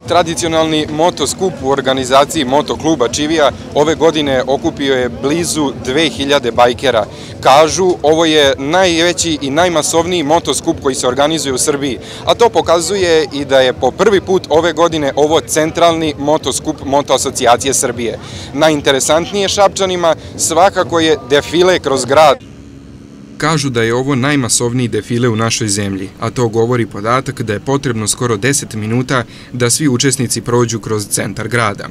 Tradicionalni motoskup u organizaciji motokluba Čivija ove godine okupio je blizu 2000 bajkera. Kažu, ovo je najveći i najmasovniji motoskup koji se organizuje u Srbiji, a to pokazuje i da je po prvi put ove godine ovo centralni motoskup Moto asocijacije Srbije. Najinteresantnije Šapčanima svakako je defile kroz grad. Kažu da je ovo najmasovniji defile u našoj zemlji, a to govori podatak da je potrebno skoro 10 minuta da svi učesnici prođu kroz centar grada.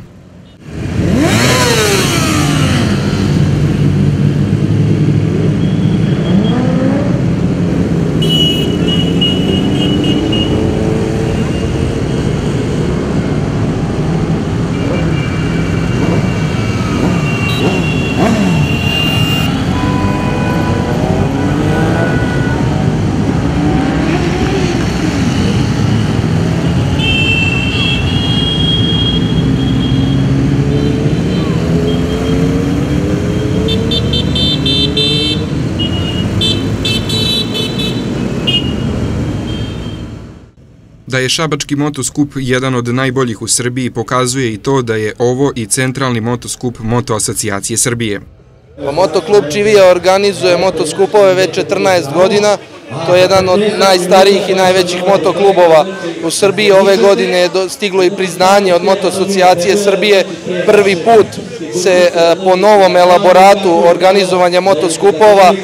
Da je šabački motoskup jedan od najboljih u Srbiji pokazuje i to da je ovo i centralni motoskup Moto asocijacije Srbije. Motoklub Čivija organizuje motoskupove već 14 godina. To je jedan od najstarijih i najvećih motoklubova u Srbiji. Ove godine je stiglo i priznanje od Moto asocijacije Srbije. Prvi put se po novom elaboratu organizovanja motoskupova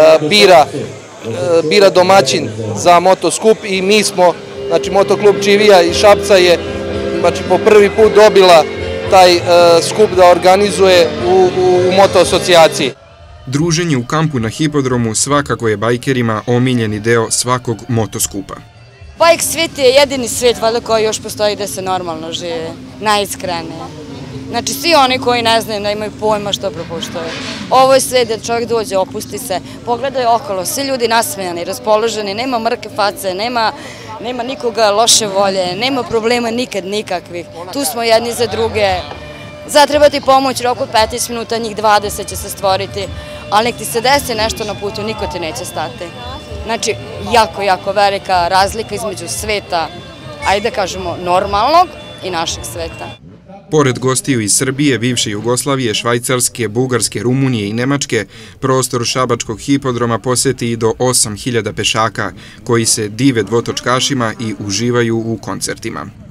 bira domaćin za motoskup i mi smo, znači Motoklub Čivija iz Šapca je po prvi put dobila taj skup da organizuje u Moto asocijaciji. Druženje u kampu na hipodromu svakako je bajkerima omiljeni deo svakog motoskupa. Bajk svijet je jedini svijet valjda koji još postoji da se normalno žive, najiskrenije. Znači svi oni koji ne znaju da imaju pojma što propuštaju. Ovo je sve da čovjek dođe, opusti se, pogledaju okolo, svi ljudi nasmejani, raspoloženi, nema mrke face, nema nikoga loše volje, nema problema nikad nikakvih. Tu smo jedni za druge. Zatreba ti pomoć, roku 15 minuta, njih 20 će se stvoriti, ali nek ti se desi nešto na putu, niko ti neće stati. Znači, jako velika razlika između sveta, ajde da kažemo, normalnog i našeg sveta. Pored gostiju iz Srbije, bivše Jugoslavije, Švajcarske, Bugarske, Rumunije i Nemačke, prostor šabačkog hipodroma poseti i do 8000 pešaka koji se dive dvotočkašima i uživaju u koncertima.